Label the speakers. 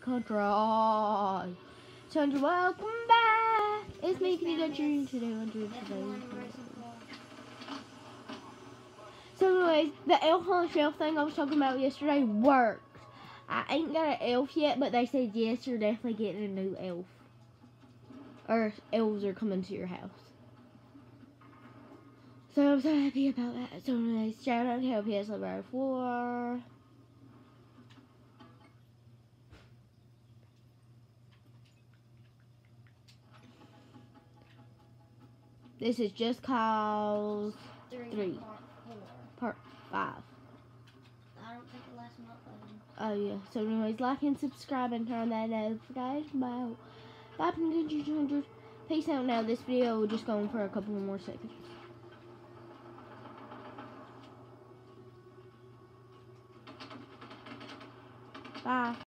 Speaker 1: Country. Sandra, welcome back. It's me, Kenny Country, today. So anyways, the elf on the shelf thing I was talking about yesterday worked. I ain't got an elf yet, but they said yes, you're definitely getting a new elf. Or elves are coming to your house. So I'm so happy about that. So anyways, shout out to LPS Library 4. This is Just Cause 3. Part 5.
Speaker 2: I don't think the last one uploaded.
Speaker 1: Oh yeah. So anyways, like and subscribe and turn that notification bell. 500. Peace out now. This video will just go on for a couple more seconds. Bye.